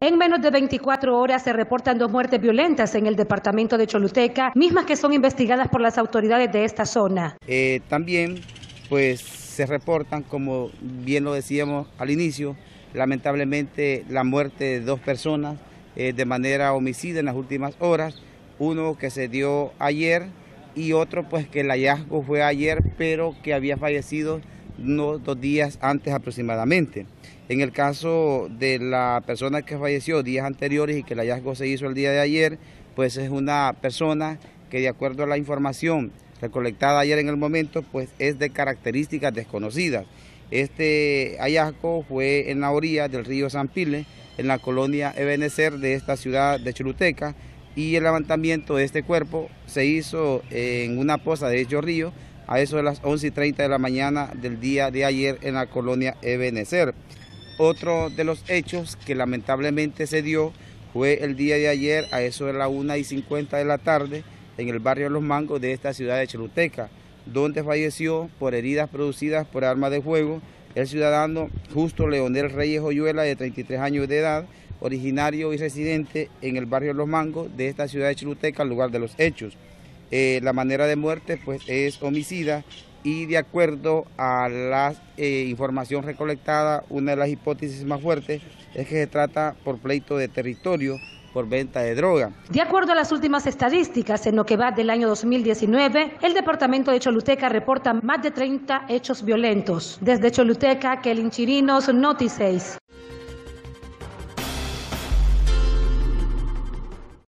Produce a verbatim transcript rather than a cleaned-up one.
En menos de veinticuatro horas se reportan dos muertes violentas en el departamento de Choluteca, mismas que son investigadas por las autoridades de esta zona. Eh, también, pues, se reportan, como bien lo decíamos al inicio, lamentablemente la muerte de dos personas eh, de manera homicida en las últimas horas, uno que se dio ayer y otro pues que el hallazgo fue ayer, pero que había fallecido unos dos días antes aproximadamente. En el caso de la persona que falleció días anteriores y que el hallazgo se hizo el día de ayer, pues es una persona que, de acuerdo a la información recolectada ayer en el momento, pues es de características desconocidas. Este hallazgo fue en la orilla del río San Pile, en la colonia Ebenezer de esta ciudad de Choluteca, y el levantamiento de este cuerpo se hizo en una poza de dicho río a eso de las once y treinta de la mañana del día de ayer en la colonia Ebenezer. Otro de los hechos que lamentablemente se dio fue el día de ayer a eso de la una y cincuenta de la tarde en el barrio Los Mangos de esta ciudad de Choluteca, donde falleció por heridas producidas por arma de fuego el ciudadano Justo Leonel Reyes Oyuela, de treinta y tres años de edad, originario y residente en el barrio Los Mangos de esta ciudad de Choluteca, al lugar de los hechos. Eh, la manera de muerte pues es homicida y, de acuerdo a la eh, información recolectada, una de las hipótesis más fuertes es que se trata por pleito de territorio por venta de droga. De acuerdo a las últimas estadísticas, en lo que va del año dos mil diecinueve, el departamento de Choluteca reporta más de treinta hechos violentos. Desde Choluteca, Kelin Chirinos, Noti seis.